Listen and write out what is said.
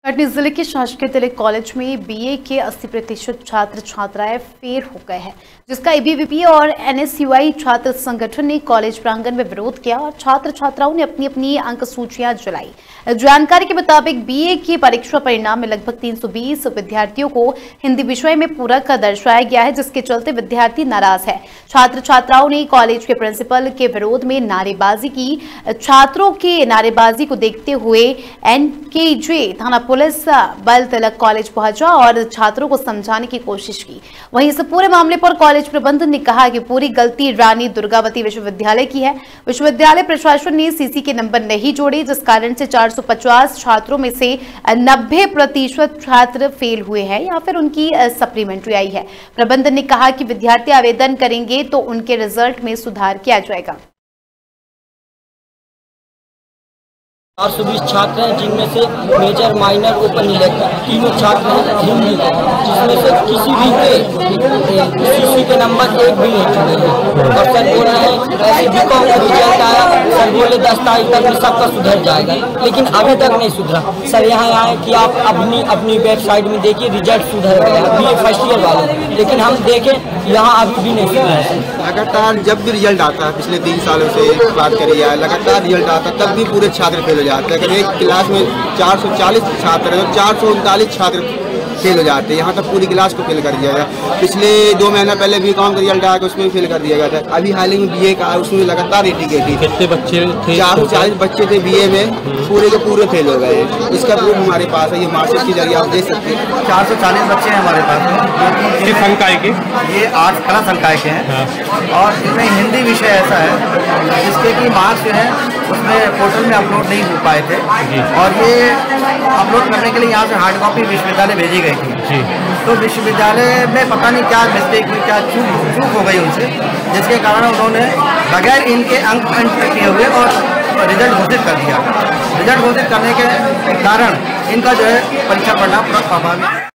कटनी जिले के शासकीय तिलक कॉलेज में बीए के 80% छात्र छात्राएं फेल हो गए हैं, जिसका एबीवीपी और एनएसयूआई छात्र संगठन ने कॉलेज प्रांगण में विरोध किया और छात्र छात्राओं ने अपनी अपनी अंक सूचियां जलाई। जानकारी के मुताबिक बीए की परीक्षा परिणाम में लगभग 320 विद्यार्थियों को हिंदी विषय में पूरक दर्शाया गया है, जिसके चलते विद्यार्थी नाराज है। छात्र छात्राओं ने कॉलेज के प्रिंसिपल के विरोध में नारेबाजी की। छात्रों के नारेबाजी को देखते हुए एनकेजे थाना पुलिस बल तिलक कॉलेज पहुंचा और छात्रों को समझाने की कोशिश की। वहीं इस पूरे मामले पर कॉलेज प्रबंधन ने कहा कि पूरी गलती रानी दुर्गावती विश्वविद्यालय की है। विश्वविद्यालय प्रशासन ने सीसी के नंबर नहीं जोड़े, जिस कारण से 450 छात्रों में से 90% छात्र फेल हुए हैं या फिर उनकी सप्लीमेंट्री आई है। प्रबंधन ने कहा कि विद्यार्थी आवेदन करेंगे तो उनके रिजल्ट में सुधार किया जाएगा। 420 छात्र हैं, जिनमें से मेजर माइनर ओपन इलेक्टिव तीनों छात्र हैं हिंदी, जिसमें से किसी भी के सीसी के नंबर एक भी नहीं चुने हैं। और सर बोल रहे हैं ऐसे बीकॉम का रिजल्ट आया, सर बोले 10 तारीख तक में सबका सुधर जाएगा, लेकिन अभी तक नहीं सुधरा। सर यहाँ आए कि आप अपनी वेबसाइट में देखिए रिजल्ट सुधर गया बीए फर्स्ट ईयर वाले, लेकिन हम देखें यहाँ अभी भी नहीं सुधरा है। लगातार जब भी रिजल्ट आता है, पिछले 3 सालों से बात करी जाए, लगातार रिजल्ट आता है तब भी पूरे छात्र फेल हो जाते हैं। अगर एक क्लास में 440 छात्र है तो 439 छात्र फेल हो जाते हैं। यहाँ तक पूरी क्लास को फेल कर दिया गया। पिछले 2 महीना पहले बीकॉम का रिजल्ट आया, उसमें भी फेल कर दिया गया था। अभी हाल ही में बीए का उसमें लगातार रेटिंग कितने बच्चे थे? 440 बच्चे थे बीए में, पूरे के पूरे फेल हो गए। इसका प्रूफ हमारे पास है, ये मार्कशीट के जरिए आप देख सकते हैं। 440 बच्चे हैं हमारे पास। किस संकाय के? ये 8 कला संकाय के हैं। और इसमें हिंदी विषय ऐसा है जिसके कि मार्क्स जो है उसमें पोर्टल में अपलोड नहीं हो पाए थे, और ये अपलोड करने के लिए यहाँ से हार्ड कॉपी विश्वविद्यालय भेजी गई थी। तो विश्वविद्यालय में पता नहीं क्या मिस्टेक हुई, क्या चूक हो गई उनसे, जिसके कारण उन्होंने बगैर इनके अंक एंटर किए हुए और रिजल्ट घोषित कर दिया। रिजल्ट घोषित करने के कारण इनका जो है परीक्षा परिणाम पूरा प्रभावित